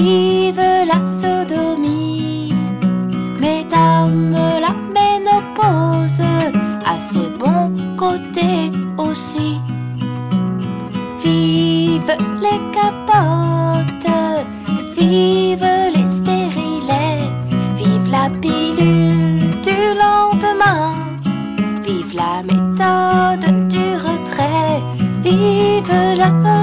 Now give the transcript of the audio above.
Vive la sodomie. Mesdames, la ménopause a ses bons côtés aussi. Vive les capotes, vive les stérilets, vive la pilule du lendemain, vive la méthode du retrait, vive la